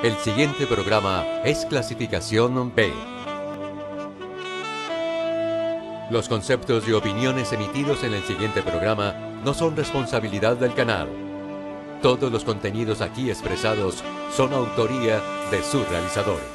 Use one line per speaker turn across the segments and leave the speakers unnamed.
El siguiente programa es clasificación B. Los conceptos y opiniones emitidos en el siguiente programa no son responsabilidad del canal. Todos los contenidos aquí expresados son autoría de sus realizadores.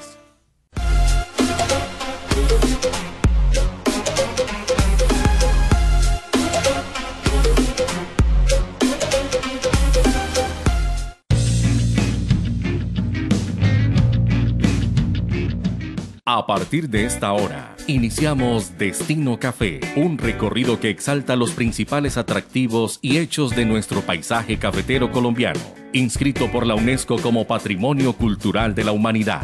A partir de esta hora, iniciamos Destino Café, un recorrido que exalta los principales atractivos y hechos de nuestro paisaje cafetero colombiano, inscrito por la UNESCO como Patrimonio Cultural de la Humanidad.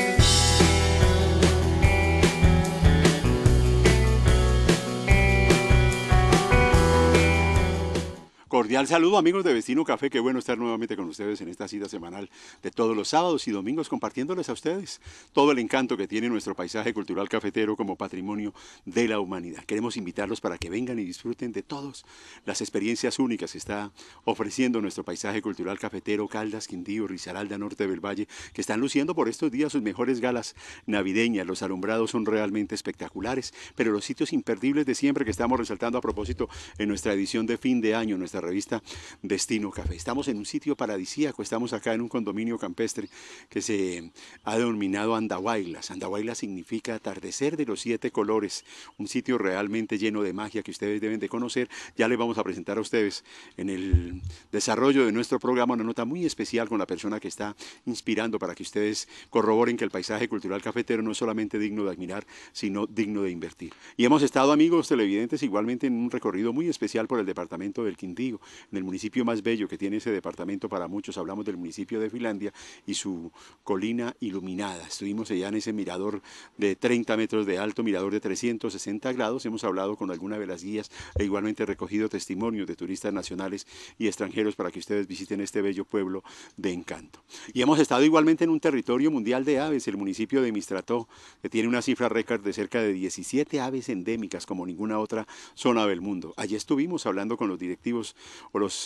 Cordial saludo, amigos de Destino Café, qué bueno estar nuevamente con ustedes en esta cita semanal de todos los sábados y domingos compartiéndoles a ustedes todo el encanto que tiene nuestro paisaje cultural cafetero como patrimonio de la humanidad. Queremos invitarlos para que vengan y disfruten de todas las experiencias únicas que está ofreciendo nuestro paisaje cultural cafetero, Caldas, Quindío, Risaralda, Norte del Valle, que están luciendo por estos días sus mejores galas navideñas. Los alumbrados son realmente espectaculares, pero los sitios imperdibles de siempre que estamos resaltando a propósito en nuestra edición de fin de año, nuestra revista Destino Café. Estamos en un sitio paradisíaco, estamos acá en un condominio campestre que se ha denominado Andahuaylas. Andahuaylas significa atardecer de los 7 colores, un sitio realmente lleno de magia que ustedes deben de conocer. Ya les vamos a presentar a ustedes en el desarrollo de nuestro programa una nota muy especial con la persona que está inspirando para que ustedes corroboren que el paisaje cultural cafetero no es solamente digno de admirar, sino digno de invertir. Y hemos estado, amigos televidentes, igualmente en un recorrido muy especial por el departamento del Quindío, en el municipio más bello que tiene ese departamento para muchos. Hablamos del municipio de Finlandia y su colina iluminada. Estuvimos allá en ese mirador de 30 metros de alto, mirador de 360 grados. Hemos hablado con alguna de las guías e igualmente recogido testimonios de turistas nacionales y extranjeros para que ustedes visiten este bello pueblo de encanto. Y hemos estado igualmente en un territorio mundial de aves, el municipio de Mistrató, que tiene una cifra récord de cerca de 17 aves endémicas como ninguna otra zona del mundo. Allí estuvimos hablando con los directivos o los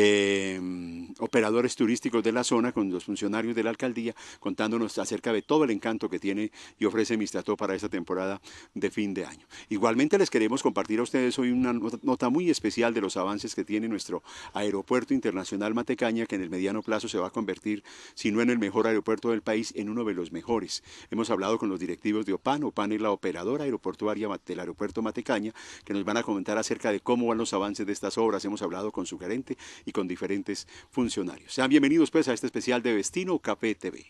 operadores turísticos de la zona, con los funcionarios de la alcaldía, contándonos acerca de todo el encanto que tiene y ofrece Mistrató para esta temporada de fin de año. Igualmente les queremos compartir a ustedes hoy una nota muy especial de los avances que tiene nuestro aeropuerto internacional Matecaña, que en el mediano plazo se va a convertir, si no en el mejor aeropuerto del país, en uno de los mejores. Hemos hablado con los directivos de OPAN. OPAN es la operadora aeroportuaria del aeropuerto Matecaña, que nos van a comentar acerca de cómo van los avances de estas obras. Hemos hablado con su gerente y con diferentes funcionarios. Sean bienvenidos pues a este especial de Destino Café TV.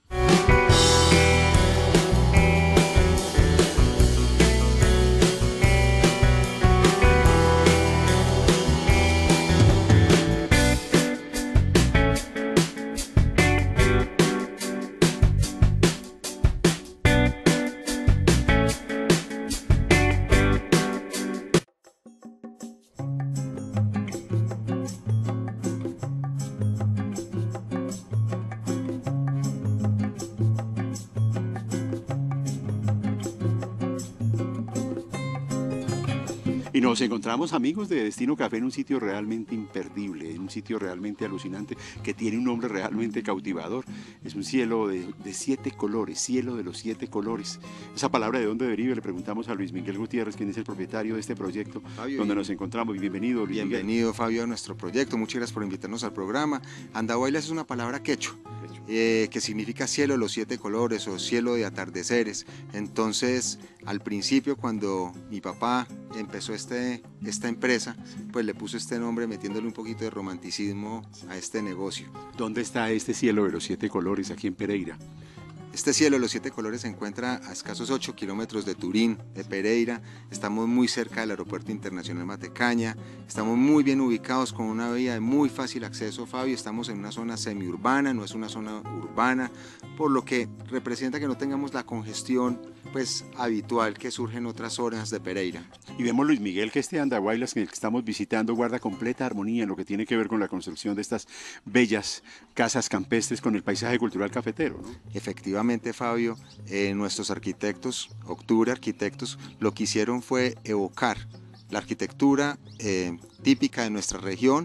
Y nos encontramos, amigos de Destino Café, en un sitio realmente imperdible, en un sitio realmente alucinante, que tiene un nombre realmente cautivador. Es un cielo de 7 colores, cielo de los 7 colores. ¿Esa palabra de dónde deriva? Le preguntamos a Luis Miguel Gutiérrez, quien es el propietario de este proyecto, Fabio, donde nos encontramos. Bienvenido, Luis Miguel.
Bienvenido, Fabio, a nuestro proyecto. Muchas gracias por invitarnos al programa. Andahuaylas es una palabra quechua, que significa cielo de los 7 colores o cielo de atardeceres. Entonces, al principio, cuando mi papá empezó esta empresa, pues le puso este nombre metiéndole un poquito de romanticismo a este negocio.
¿Dónde está este cielo de los 7 colores aquí en Pereira?
Este cielo de los 7 colores se encuentra a escasos 8 kilómetros de Turín, de Pereira. Estamos muy cerca del Aeropuerto Internacional Matecaña. Estamos muy bien ubicados con una vía de muy fácil acceso, Fabio. Estamos en una zona semiurbana, no es una zona urbana, por lo que representa que no tengamos la congestión pues habitual que surge en otras zonas de Pereira.
Y vemos, Luis Miguel, que este Andahuaylas que estamos visitando guarda completa armonía en lo que tiene que ver con la construcción de estas bellas casas campestres con el paisaje cultural cafetero, ¿no?
Efectivamente, Fabio, nuestros arquitectos, Octubre Arquitectos, lo que hicieron fue evocar la arquitectura típica de nuestra región,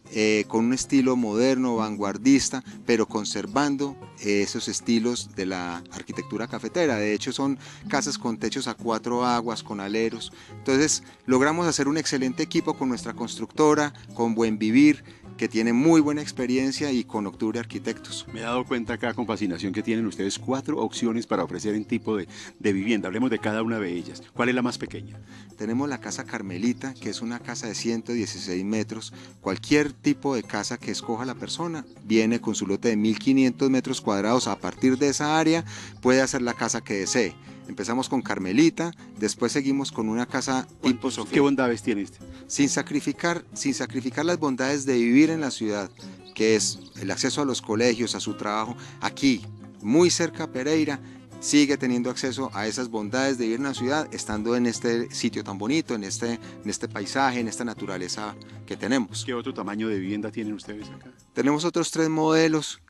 con un estilo moderno, vanguardista, pero conservando esos estilos de la arquitectura cafetera. De hecho, son casas con techos a 4 aguas, con aleros. Entonces, logramos hacer un excelente equipo con nuestra constructora, con Buen Vivir, que tiene muy buena experiencia, y con Octubre Arquitectos.
Me he dado cuenta acá con fascinación que tienen ustedes 4 opciones para ofrecer en tipo de vivienda. Hablemos de cada una de ellas. ¿Cuál es la más pequeña?
Tenemos la Casa Carmelita, que es una casa de 116 metros. Cualquier tipo de casa que escoja la persona viene con su lote de 1.500 metros cuadrados. A partir de esa área puede hacer la casa que desee. Empezamos con Carmelita, después seguimos con una casa tipo Sofía.
¿Qué bondades tiene este?
Sin sacrificar las bondades de vivir en la ciudad, que es el acceso a los colegios, a su trabajo. Aquí, muy cerca a Pereira, sigue teniendo acceso a esas bondades de vivir en la ciudad, estando en este sitio tan bonito, en este paisaje, en esta naturaleza que tenemos.
¿Qué otro tamaño de vivienda tienen ustedes acá?
Tenemos otros 3 modelos,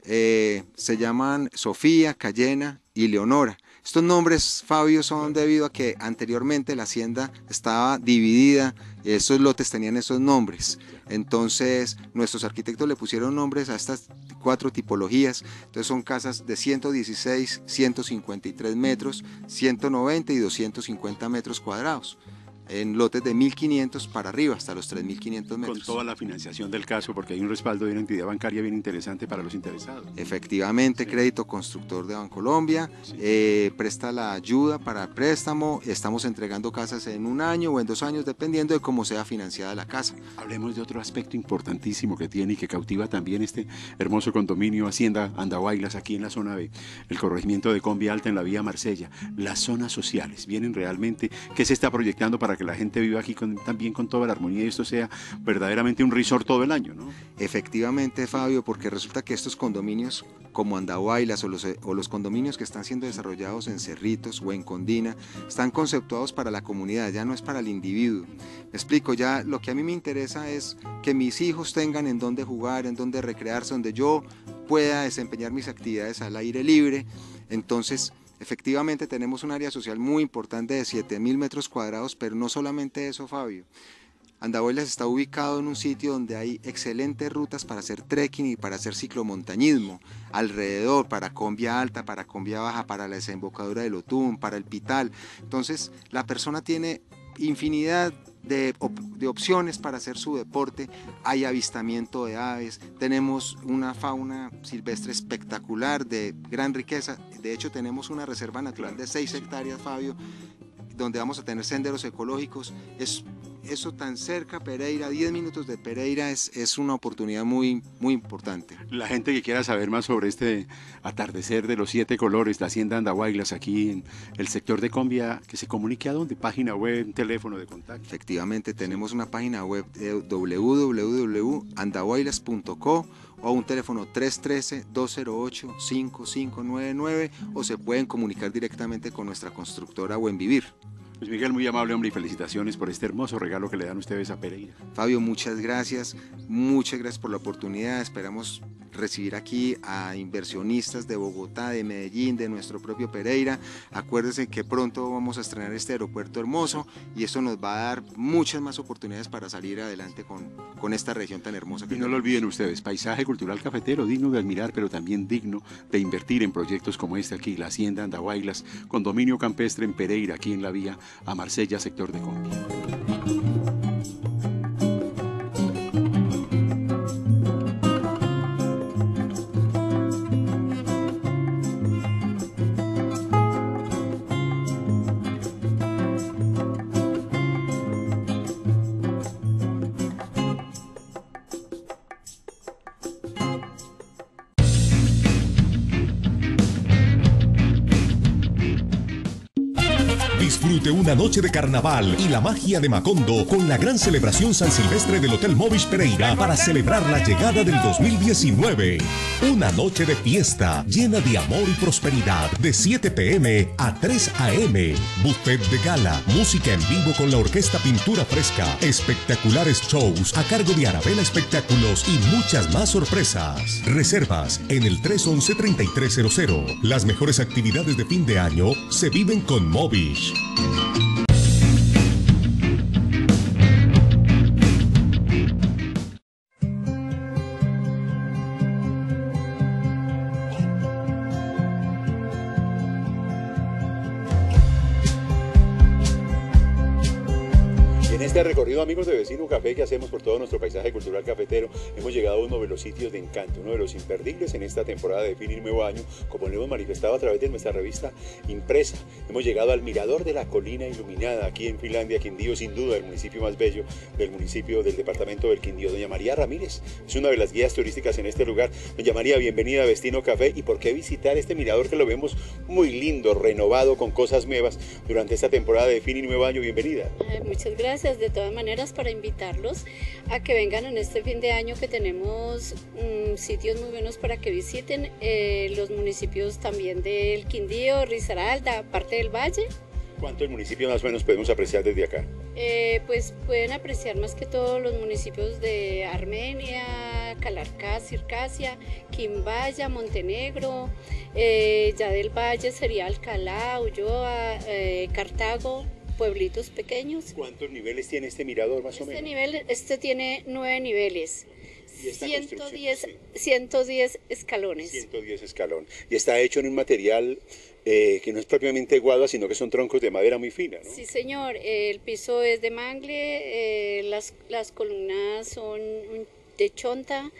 se llaman Sofía, Cayena y Leonora. Estos nombres, Fabio, son debido a que anteriormente la hacienda estaba dividida, esos lotes tenían esos nombres. Entonces nuestros arquitectos le pusieron nombres a estas 4 tipologías. Entonces son casas de 116, 153 metros, 190 y 250 metros cuadrados, en lotes de 1.500 para arriba, hasta los 3.500 metros.
Con toda la financiación del caso, porque hay un respaldo de una entidad bancaria bien interesante para los interesados.
Efectivamente,
sí.
Crédito Constructor de Bancolombia, sí. Presta la ayuda para el préstamo. Estamos entregando casas en 1 año o en 2 años, dependiendo de cómo sea financiada la casa.
Hablemos de otro aspecto importantísimo que tiene y que cautiva también este hermoso condominio Hacienda Andahuaylas, aquí en la zona B, el corregimiento de Combi Alta en la vía Marsella. Las zonas sociales vienen realmente, ¿qué se está proyectando para que la gente viva aquí también con toda la armonía y esto sea verdaderamente un resort todo el año, ¿no?
Efectivamente, Fabio, porque resulta que estos condominios como Andahuaylas o los condominios que están siendo desarrollados en Cerritos o en Condina están conceptuados para la comunidad, ya no es para el individuo. Me explico, ya lo que a mí me interesa es que mis hijos tengan en dónde jugar, en dónde recrearse, donde yo pueda desempeñar mis actividades al aire libre. Entonces, efectivamente tenemos un área social muy importante de 7.000 metros cuadrados, pero no solamente eso, Fabio. Andahuaylas está ubicado en un sitio donde hay excelentes rutas para hacer trekking y para hacer ciclomontañismo, alrededor, para Combia Alta, para Combia Baja, para la desembocadura del Otún, para el Pital. Entonces la persona tiene infinidad de opciones para hacer su deporte. Hay avistamiento de aves, tenemos una fauna silvestre espectacular de gran riqueza. De hecho tenemos una reserva natural de 6 hectáreas, Fabio, donde vamos a tener senderos ecológicos. Eso tan cerca, Pereira, 10 minutos de Pereira, es una oportunidad muy, muy importante.
La gente que quiera saber más sobre este atardecer de los 7 colores, la Hacienda Andahuaylas, aquí en el sector de Combia, que se comunique a dónde, página web, teléfono de contacto.
Efectivamente, tenemos una página web de www.andahuaylas.co o un teléfono 313-208-5599, o se pueden comunicar directamente con nuestra constructora Buen Vivir.
Pues Miguel, muy amable, hombre, y felicitaciones por este hermoso regalo que le dan ustedes a Pereira.
Fabio, muchas gracias por la oportunidad. Esperamos recibir aquí a inversionistas de Bogotá, de Medellín, de nuestro propio Pereira. Acuérdense que pronto vamos a estrenar este aeropuerto hermoso y esto nos va a dar muchas más oportunidades para salir adelante con esta región tan hermosa.
Y no lo olviden ustedes, paisaje cultural cafetero, digno de admirar, pero también digno de invertir en proyectos como este aquí, la Hacienda Andahuaylas, condominio campestre en Pereira, aquí en la vía a Marsella, sector de Combi.
Disfrute una noche de carnaval y la magia de Macondo con la gran celebración San Silvestre del Hotel Movish Pereira para celebrar la llegada del 2019. Una noche de fiesta llena de amor y prosperidad de 7 p.m. a 3 a.m. Buffet de gala, música en vivo con la orquesta Pintura Fresca, espectaculares shows a cargo de Arabella Espectáculos y muchas más sorpresas. Reservas en el 311-3300. Las mejores actividades de fin de año se viven con Movish.
este recorrido, amigos de Vecino Café, que hacemos por todo nuestro paisaje cultural cafetero, hemos llegado a uno de los sitios de encanto, uno de los imperdibles en esta temporada de fin y nuevo año, como lo hemos manifestado a través de nuestra revista impresa. Hemos llegado al Mirador de la Colina Iluminada, aquí en Finlandia, Quindío, sin duda el municipio más bello del municipio del departamento del Quindío. Doña María Ramírez es una de las guías turísticas en este lugar. Doña María, bienvenida a Vecino Café. ¿Y por qué visitar este mirador que lo vemos muy lindo, renovado, con cosas nuevas durante esta temporada de fin y nuevo año? Bienvenida.
Muchas gracias, de todas maneras, para invitarlos a que vengan en este fin de año, que tenemos sitios muy buenos para que visiten los municipios también del Quindío, Risaralda, parte del Valle.
¿Cuántos municipios más o menos podemos apreciar desde acá?
Pues pueden apreciar más que todos los municipios de Armenia, Calarcá, Circasia, Quimbaya, Montenegro, ya del Valle sería Alcalá, Ulloa, Cartago, pueblitos pequeños.
¿Cuántos niveles tiene este mirador más o menos?
Este tiene 9 niveles.
¿Y esta
110 escalones.
110 escalones. Y está hecho en un material que no es propiamente guadua, sino que son troncos de madera muy fina, ¿no?
Sí, señor. El piso es de mangle, las columnas son de chonta.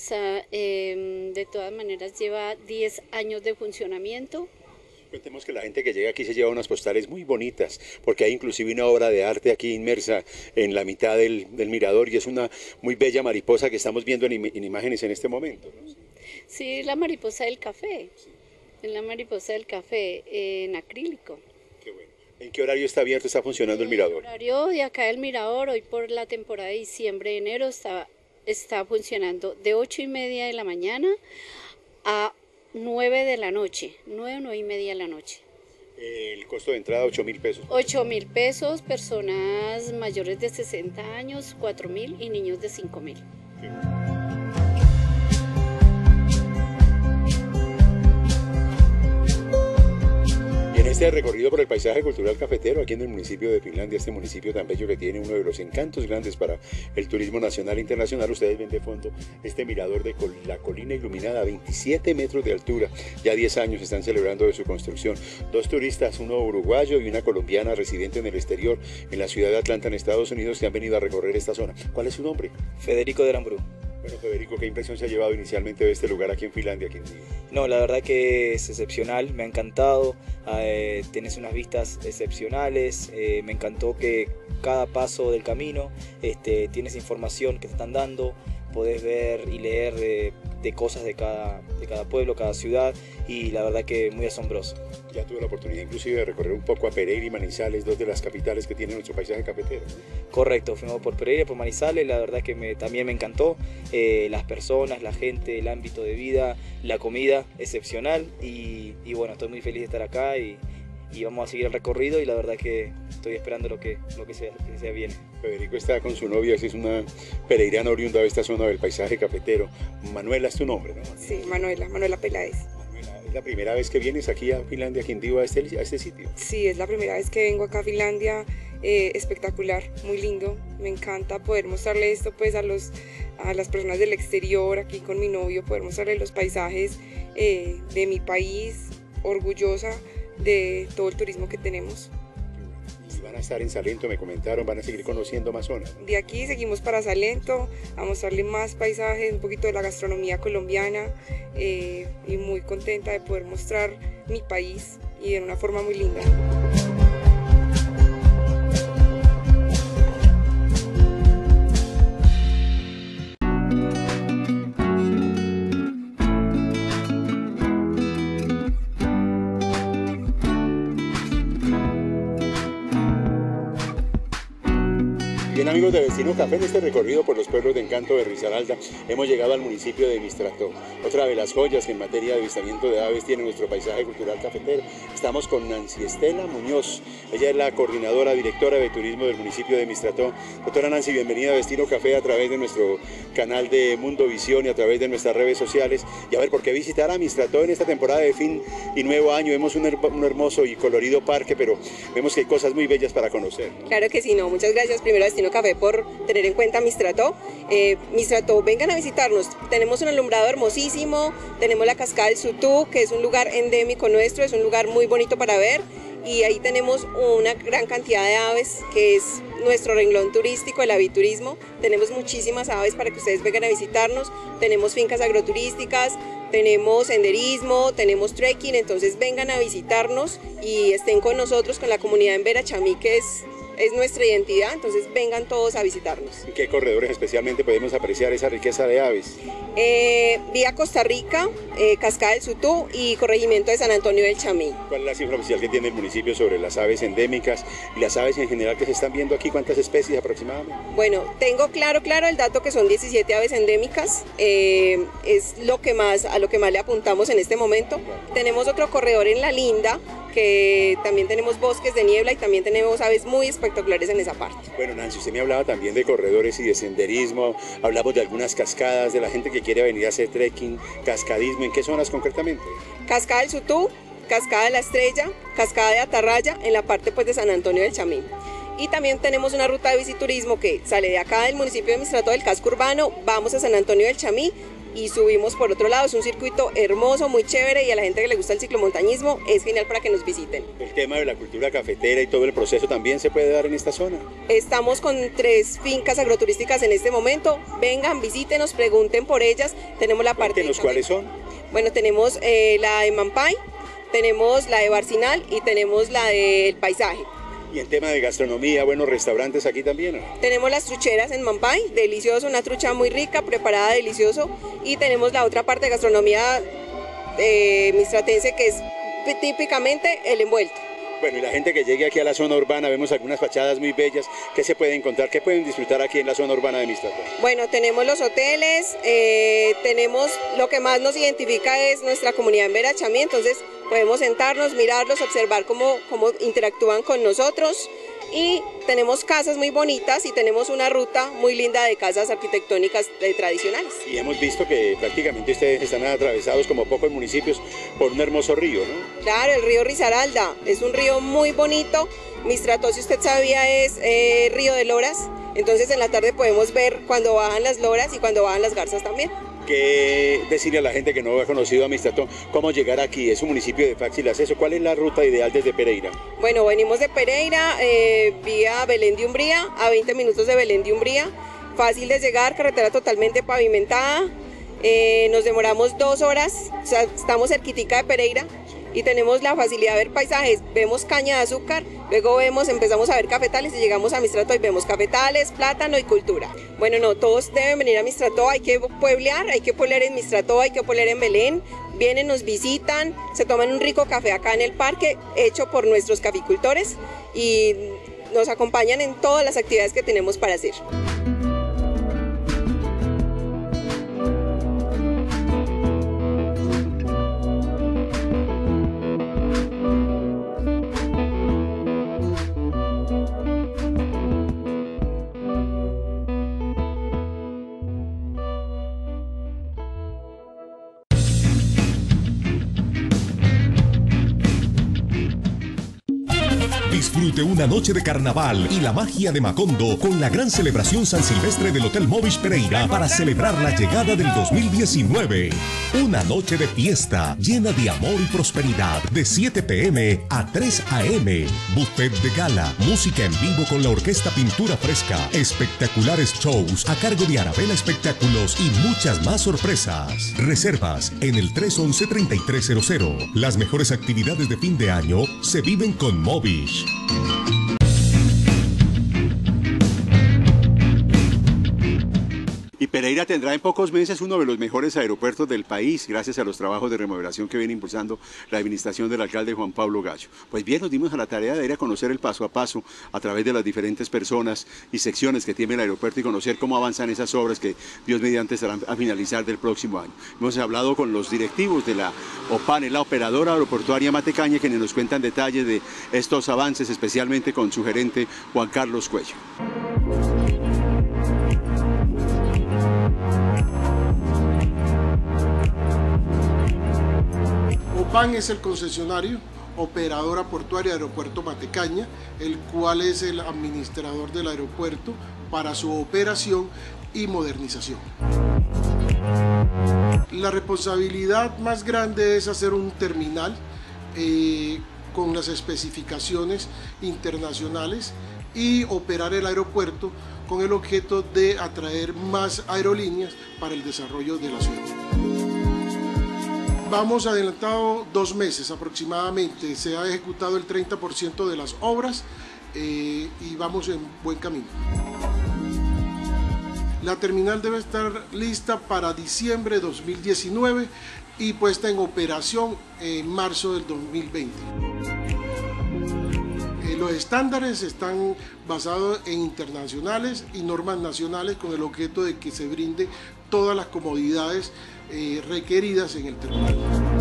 De todas maneras lleva 10 años de funcionamiento.
Contemos que la gente que llega aquí se lleva unas postales muy bonitas, porque hay inclusive una obra de arte aquí inmersa en la mitad del mirador, y es una muy bella mariposa que estamos viendo en imágenes en este momento, ¿no?
Sí, la mariposa del café, es la mariposa del café en acrílico.
Qué bueno. ¿En qué horario está abierto, está funcionando el mirador?
El horario de acá del mirador, hoy por la temporada de diciembre, enero, está funcionando de 8:30 de la mañana a 9 de la noche, 9:30 de la noche.
El costo de entrada, 8.000 pesos.
8.000 pesos, personas mayores de 60 años, 4.000 y niños de 5.000.
En este recorrido por el paisaje cultural cafetero aquí en el municipio de Finlandia, este municipio tan bello que tiene uno de los encantos grandes para el turismo nacional e internacional, ustedes ven de fondo este mirador de la Colina Iluminada a 27 metros de altura. Ya 10 años están celebrando de su construcción. 2 turistas, uno uruguayo y una colombiana residente en el exterior, en la ciudad de Atlanta, en Estados Unidos, que han venido a recorrer esta zona. ¿Cuál es su nombre?
Federico de Aramburu.
Bueno, Federico, ¿qué impresión se ha llevado inicialmente de este lugar aquí en Finlandia?
No, la verdad que es excepcional, me ha encantado, tienes unas vistas excepcionales, me encantó que cada paso del camino tienes información que te están dando, podés ver y leer de cosas de cada pueblo, cada ciudad, y la verdad que muy asombroso.
Ya tuve la oportunidad inclusive de recorrer un poco a Pereira y Manizales, 2 de las capitales que tiene nuestro paisaje cafetero, ¿no?
Correcto, fuimos por Pereira y por Manizales, la verdad que también me encantó, las personas, la gente, el ámbito de vida, la comida excepcional, y bueno, estoy muy feliz de estar acá y vamos a seguir el recorrido, y la verdad que estoy esperando lo que se viene.
Federico está con su novia, es una pereirana oriunda de esta zona del paisaje cafetero. Manuela es tu nombre, ¿no?
Sí, Manuela Peláez.
Manuela, ¿es la primera vez que vienes aquí a Finlandia, Quindío, a este sitio?
Sí, es la primera vez que vengo acá a Finlandia, espectacular, muy lindo. Me encanta poder mostrarle esto pues a las personas del exterior, aquí con mi novio, poder mostrarle los paisajes de mi país, orgullosa de todo el turismo que tenemos.
Y van a estar en Salento, me comentaron, van a seguir conociendo más zonas, ¿no?
De aquí seguimos para Salento, a mostrarle más paisajes, un poquito de la gastronomía colombiana, y muy contenta de poder mostrar mi país y de una forma muy linda.
Bien, amigos de Vecino Café, en este recorrido por los pueblos de encanto de Risaralda hemos llegado al municipio de Mistrató, otra de las joyas que en materia de avistamiento de aves tiene nuestro paisaje cultural cafetero. Estamos con Nancy Estela Muñoz, ella es la coordinadora directora de turismo del municipio de Mistrató. Doctora Nancy, bienvenida a Vecino Café a través de nuestro canal de Mundo Visión y a través de nuestras redes sociales. Y a ver, ¿por qué visitar a Mistrató en esta temporada de fin y nuevo año? Vemos un hermoso y colorido parque, pero vemos que hay cosas muy bellas para conocer, ¿no?
Claro que sí, no. Muchas gracias primero a Vecino Café por tener en cuenta Mistrató. Mistrató, vengan a visitarnos. Tenemos un alumbrado hermosísimo, tenemos la cascada del Sutú, que es un lugar endémico nuestro, es un lugar muy bonito para ver. y ahí tenemos una gran cantidad de aves que es nuestro renglón turístico, el aviturismo. Tenemos muchísimas aves para que ustedes vengan a visitarnos, tenemos fincas agroturísticas, tenemos senderismo, tenemos trekking, entonces vengan a visitarnos y estén con nosotros, con la comunidad en Verachamí, que es nuestra identidad, entonces vengan todos a visitarnos.
¿En qué corredores especialmente podemos apreciar esa riqueza de aves?
Vía Costa Rica, Cascada del Sutú y Corregimiento de San Antonio del Chamí.
¿Cuál es la cifra oficial que tiene el municipio sobre las aves endémicas y las aves en general que se están viendo aquí? ¿Cuántas especies aproximadamente?
Bueno, tengo claro el dato que son 17 aves endémicas, es a lo que más le apuntamos en este momento. Tenemos otro corredor en La Linda, que también tenemos bosques de niebla y también tenemos aves muy espectaculares en esa parte.
Bueno, Nancy, usted me hablaba también de corredores y de senderismo, hablamos de algunas cascadas, de la gente que quiere venir a hacer trekking, cascadismo, ¿en qué zonas concretamente?
Cascada del Sutú, Cascada de la Estrella, Cascada de Atarraya, en la parte pues de San Antonio del Chamí. Y también tenemos una ruta de biciturismo que sale de acá del municipio de Mistrato, del casco urbano, vamos a San Antonio del Chamí y subimos por otro lado. Es un circuito hermoso, muy chévere, y a la gente que le gusta el ciclomontañismo es genial para que nos visiten.
El tema de la cultura cafetera y todo el proceso también se puede dar en esta zona.
Estamos con 3 fincas agroturísticas en este momento. Vengan, visítenos, pregunten por ellas. Tenemos la parte...
¿Cuáles son?
Bueno, tenemos la de Mampay, tenemos la de Barcinal y tenemos la del Paisaje.
Y en tema de gastronomía, buenos restaurantes aquí también, ¿no?
Tenemos las trucheras en Mampay, delicioso, una trucha muy rica, preparada delicioso. Y tenemos la otra parte de gastronomía mistratense, que es típicamente el envuelto.
Bueno, y la gente que llegue aquí a la zona urbana, vemos algunas fachadas muy bellas. ¿Qué se puede encontrar? ¿Qué pueden disfrutar aquí en la zona urbana de Mistrato?
Bueno, tenemos los hoteles, tenemos, lo que más nos identifica es nuestra comunidad en Verachamí, entonces podemos sentarnos, mirarlos, observar cómo interactúan con nosotros. Y tenemos casas muy bonitas y tenemos una ruta muy linda de casas arquitectónicas tradicionales.
Y hemos visto que prácticamente ustedes están atravesados como pocos municipios por un hermoso río, ¿no?
Claro, el río Risaralda es un río muy bonito. Mistrato, si usted sabía, es río de loras. Entonces en la tarde podemos ver cuando bajan las loras y cuando bajan las garzas también.
¿Qué decirle a la gente que no ha conocido a Mistrato cómo llegar aquí? Es un municipio de fácil acceso. ¿Cuál es la ruta ideal desde Pereira?
Bueno, venimos de Pereira vía Belén de Umbría, a 20 minutos de Belén de Umbría. Fácil de llegar, carretera totalmente pavimentada. Nos demoramos 2 horas, o sea, estamos cerquitica de Pereira. Y tenemos la facilidad de ver paisajes, vemos caña de azúcar, luego empezamos a ver cafetales y llegamos a Mistrato y vemos cafetales, plátano y cultura. Bueno, no, todos deben venir a Mistrato, hay que pueblear en Mistrato, hay que pueblear en Belén, vienen, nos visitan, se toman un rico café acá en el parque, hecho por nuestros caficultores, y nos acompañan en todas las actividades que tenemos para hacer.
Disfrute una noche de carnaval y la magia de Macondo con la gran celebración San Silvestre del Hotel Movish Pereira para celebrar la llegada del 2019. Una noche de fiesta llena de amor y prosperidad de 7 p.m. a 3 a.m. Buffet de gala, música en vivo con la Orquesta Pintura Fresca, espectaculares shows a cargo de Arabella Espectáculos y muchas más sorpresas. Reservas en el 311-3300. Las mejores actividades de fin de año se viven con Movish.
Y Pereira tendrá en pocos meses uno de los mejores aeropuertos del país, gracias a los trabajos de remodelación que viene impulsando la administración del alcalde Juan Pablo Gallo. Pues bien, nos dimos a la tarea de ir a conocer el paso a paso a través de las diferentes personas y secciones que tiene el aeropuerto y conocer cómo avanzan esas obras que Dios mediante estarán a finalizar del próximo año. Hemos hablado con los directivos de la OPAN, la operadora aeroportuaria Matecaña, quienes nos cuentan detalles de estos avances, especialmente con su gerente Juan Carlos Cuello.
OPAN es el concesionario, operadora portuaria de Aeropuerto Matecaña, el cual es el administrador del aeropuerto para su operación y modernización. La responsabilidad más grande es hacer un terminal con las especificaciones internacionales y operar el aeropuerto con el objeto de atraer más aerolíneas para el desarrollo de la ciudad. Vamos adelantado 2 meses aproximadamente, se ha ejecutado el 30% de las obras y vamos en buen camino. La terminal debe estar lista para diciembre de 2019 y puesta en operación en marzo del 2020. Los estándares están basados en internacionales y normas nacionales con el objeto de que se brinde todas las comodidades requeridas en el terminal.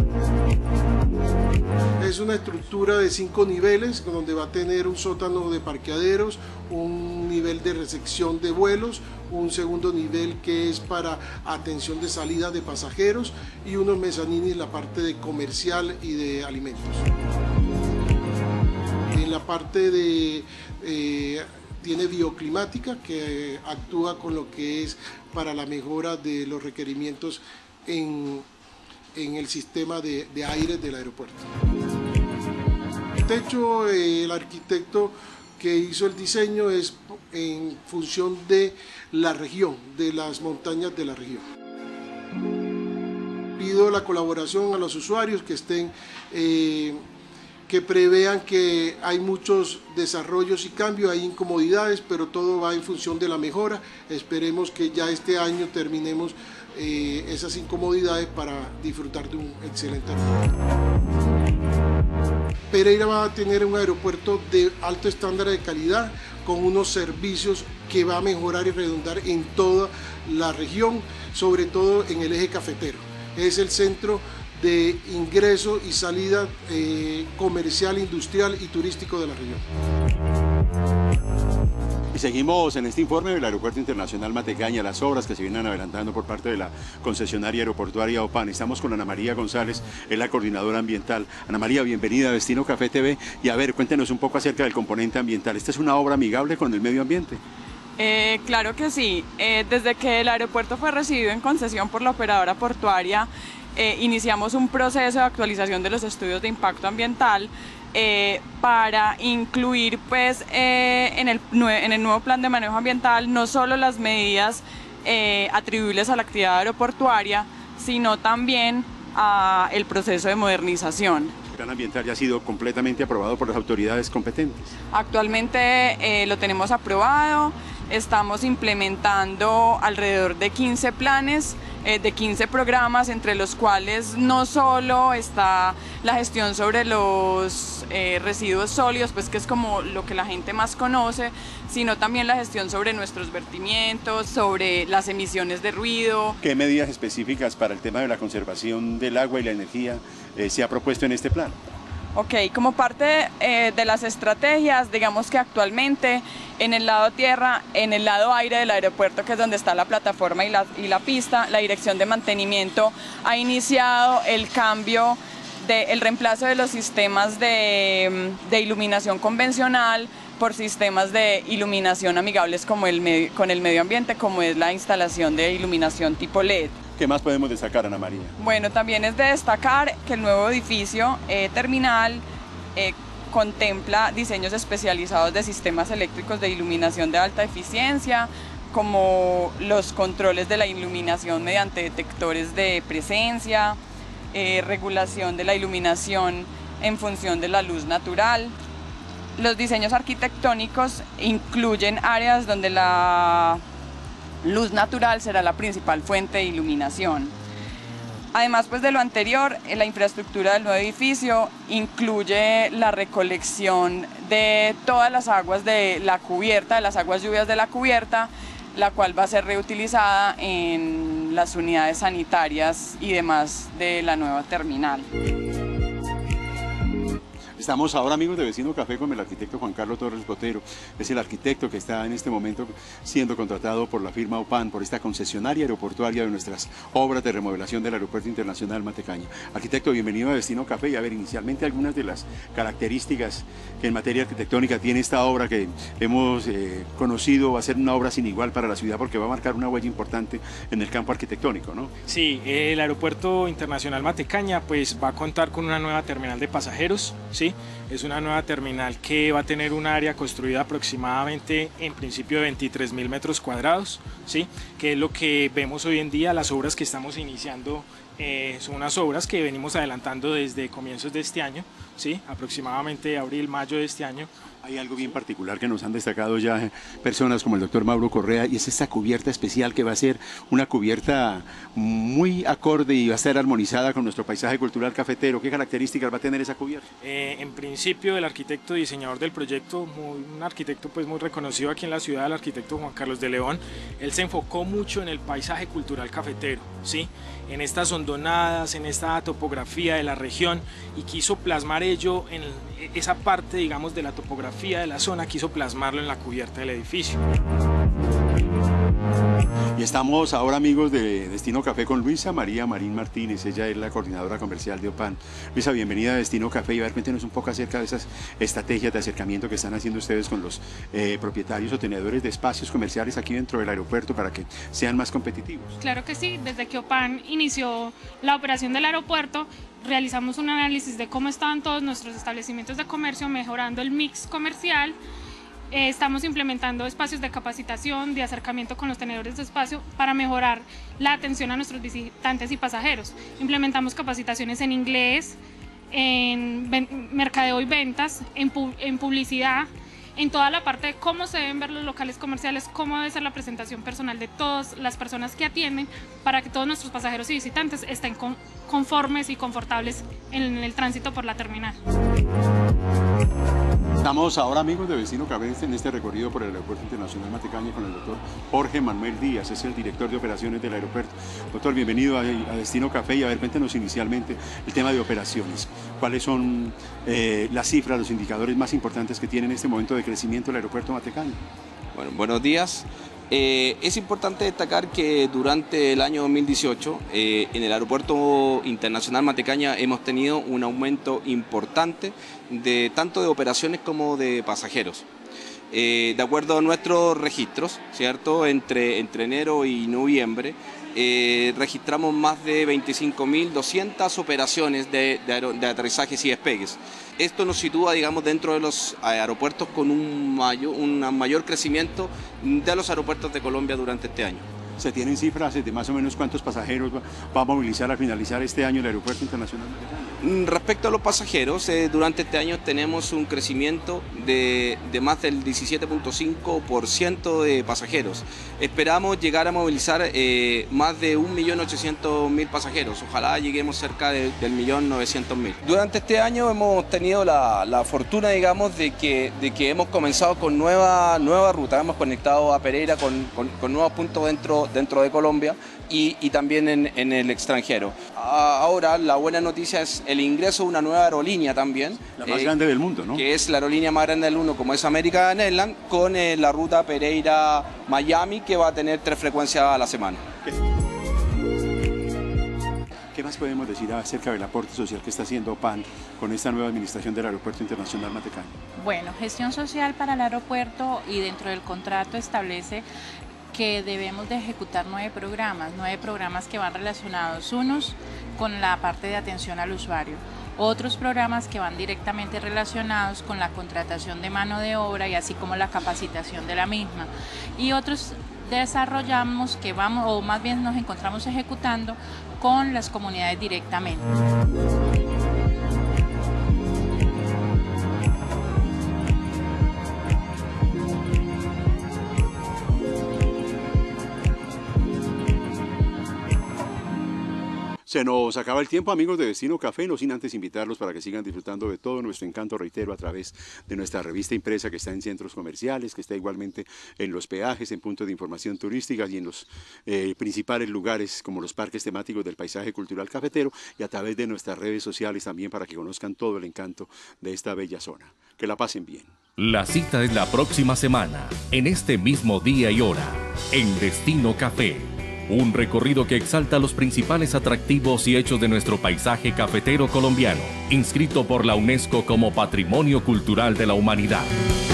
Es una estructura de 5 niveles donde va a tener un sótano de parqueaderos, un nivel de recepción de vuelos, un segundo nivel que es para atención de salida de pasajeros y unos mezanines en la parte de comercial y de alimentos. En la parte de tiene bioclimática que actúa con lo que es para la mejora de los requerimientos en el sistema de aire del aeropuerto. El techo, el arquitecto que hizo el diseño es en función de la región, de las montañas de la región. Pido la colaboración a los usuarios que estén, que prevean que hay muchos desarrollos y cambios, hay incomodidades, pero todo va en función de la mejora. Esperemos que ya este año terminemos esas incomodidades para disfrutar de un excelente aeropuerto. Pereira va a tener un aeropuerto de alto estándar de calidad con unos servicios que va a mejorar y redundar en toda la región, sobre todo en el eje cafetero. Es el centro de ingreso y salida comercial, industrial y turístico de la región.
Y seguimos en este informe del Aeropuerto Internacional Matecaña, las obras que se vienen adelantando por parte de la concesionaria aeroportuaria OPAN. Estamos con Ana María González, es la coordinadora ambiental. Ana María, bienvenida a Destino Café TV. Y a ver, cuéntenos un poco acerca del componente ambiental. ¿Esta es una obra amigable con el medio ambiente?
Claro que sí. Desde que el aeropuerto fue recibido en concesión por la operadora portuaria, iniciamos un proceso de actualización de los estudios de impacto ambiental para incluir pues, en el nuevo plan de manejo ambiental no solo las medidas atribuibles a la actividad aeroportuaria, sino también el proceso de modernización.
El plan ambiental ya ha sido completamente aprobado por las autoridades competentes.
Actualmente lo tenemos aprobado, estamos implementando alrededor de 15 planes, de 15 programas, entre los cuales no solo está la gestión sobre los residuos sólidos, pues que es como lo que la gente más conoce, sino también la gestión sobre nuestros vertimientos, sobre las emisiones de ruido.
¿Qué medidas específicas para el tema de la conservación del agua y la energía se ha propuesto en este plan?
Ok, como parte de las estrategias, digamos que actualmente en el lado tierra, en el lado aire del aeropuerto, que es donde está la plataforma y la pista, la dirección de mantenimiento ha iniciado el cambio, el reemplazo de los sistemas de iluminación convencional por sistemas de iluminación amigables con el medio ambiente, como es la instalación de iluminación tipo LED.
¿Qué más podemos destacar, Ana María?
Bueno, también es de destacar que el nuevo edificio terminal contempla diseños especializados de sistemas eléctricos de iluminación de alta eficiencia, como los controles de la iluminación mediante detectores de presencia, regulación de la iluminación en función de la luz natural. Los diseños arquitectónicos incluyen áreas donde la luz natural será la principal fuente de iluminación. Además pues, de lo anterior, la infraestructura del nuevo edificio incluye la recolección de todas las aguas de la cubierta, de las aguas lluvias de la cubierta, la cual va a ser reutilizada en las unidades sanitarias y demás de la nueva terminal.
Estamos ahora, amigos de Vecino Café, con el arquitecto Juan Carlos Torres Botero. Es el arquitecto que está en este momento siendo contratado por la firma OPAN, por esta concesionaria aeroportuaria de nuestras obras de remodelación del Aeropuerto Internacional Matecaña. Arquitecto, bienvenido a Destino Café. Y a ver, inicialmente algunas de las características que en materia arquitectónica tiene esta obra que hemos conocido va a ser una obra sin igual para la ciudad, porque va a marcar una huella importante en el campo arquitectónico, ¿no?
Sí, el Aeropuerto Internacional Matecaña pues va a contar con una nueva terminal de pasajeros, ¿sí? ¿sí? Es una nueva terminal que va a tener un área construida aproximadamente en principio de 23.000 metros cuadrados, ¿sí? Que es lo que vemos hoy en día. Las obras que estamos iniciando son unas obras que venimos adelantando desde comienzos de este año, ¿sí? Aproximadamente abril, mayo de este año.
Hay algo bien particular que nos han destacado ya personas como el doctor Mauro Correa, y es esta cubierta especial que va a ser una cubierta muy acorde y va a estar armonizada con nuestro paisaje cultural cafetero. ¿Qué características va a tener esa cubierta?
En principio, el arquitecto diseñador del proyecto, un arquitecto pues muy reconocido aquí en la ciudad, el arquitecto Juan Carlos de León, él se enfocó mucho en el paisaje cultural cafetero, ¿sí? En estas hondonadas, en esta topografía de la región, y quiso plasmar ello en esa parte, digamos, de la topografía de la zona, quiso plasmarlo en la cubierta del edificio.
Y estamos ahora, amigos, de Destino Café con Luisa María Marín Martínez. Ella es la coordinadora comercial de OPAN. Luisa, bienvenida a Destino Café, y a ver, cuéntenos un poco acerca de esas estrategias de acercamiento que están haciendo ustedes con los propietarios o tenedores de espacios comerciales aquí dentro del aeropuerto para que sean más competitivos.
Claro que sí, desde que OPAN inició la operación del aeropuerto, realizamos un análisis de cómo estaban todos nuestros establecimientos de comercio, mejorando el mix comercial. Estamos implementando espacios de capacitación, de acercamiento con los tenedores de espacio para mejorar la atención a nuestros visitantes y pasajeros. Implementamos capacitaciones en inglés, en mercadeo y ventas, en publicidad, en toda la parte de cómo se deben ver los locales comerciales, cómo debe ser la presentación personal de todas las personas que atienden, para que todos nuestros pasajeros y visitantes estén conformes y confortables en el tránsito por la terminal.
Estamos ahora, amigos de Destino Café, en este recorrido por el Aeropuerto Internacional Matecaña con el doctor Jorge Manuel Díaz, es el director de operaciones del aeropuerto. Doctor, bienvenido a Destino Café, y a ver, cuéntenos inicialmente el tema de operaciones. ¿Cuáles son las cifras, los indicadores más importantes que tiene en este momento de crecimiento el aeropuerto Matecaña?
Bueno, buenos días. Es importante destacar que durante el año 2018 en el Aeropuerto Internacional Matecaña hemos tenido un aumento importante tanto de operaciones como de pasajeros. De acuerdo a nuestros registros, ¿cierto? Entre enero y noviembre registramos más de 25.200 operaciones de aterrizajes y despegues. Esto nos sitúa, digamos, dentro de los aeropuertos con un mayor crecimiento de los aeropuertos de Colombia durante este año.
¿Se tienen cifras de más o menos cuántos pasajeros va a movilizar al finalizar este año el Aeropuerto Internacional Matecaña?
Respecto a los pasajeros, durante este año tenemos un crecimiento de más del 17.5% de pasajeros. Esperamos llegar a movilizar más de 1.800.000 pasajeros. Ojalá lleguemos cerca del 1.900.000. Durante este año hemos tenido la fortuna, digamos, de que hemos comenzado con nueva ruta. Hemos conectado a Pereira con nuevos puntos dentro de Colombia y también en el extranjero. Ahora la buena noticia es el ingreso de una nueva aerolínea también.
La más grande del mundo, ¿no?
Que es la aerolínea más grande del mundo, como es American Airlines, con la ruta Pereira-Miami, que va a tener 3 frecuencias a la semana.
¿Qué más podemos decir acerca del aporte social que está haciendo OPAN con esta nueva administración del Aeropuerto Internacional Matecaña?
Bueno, gestión social para el aeropuerto, y dentro del contrato establece que debemos de ejecutar 9 programas que van relacionados, unos con la parte de atención al usuario, otros programas que van directamente relacionados con la contratación de mano de obra y así como la capacitación de la misma, y otros desarrollamos que vamos, o más bien nos encontramos ejecutando con las comunidades directamente.
Se nos acaba el tiempo, amigos de Destino Café, no sin antes invitarlos para que sigan disfrutando de todo nuestro encanto, reitero, a través de nuestra revista impresa, que está en centros comerciales, que está igualmente en los peajes, en puntos de información turística y en los principales lugares como los parques temáticos del paisaje cultural cafetero, y a través de nuestras redes sociales también, para que conozcan todo el encanto de esta bella zona. Que la pasen bien.
La cita es la próxima semana, en este mismo día y hora, en Destino Café. Un recorrido que exalta los principales atractivos y hechos de nuestro paisaje cafetero colombiano, inscrito por la UNESCO como Patrimonio Cultural de la Humanidad.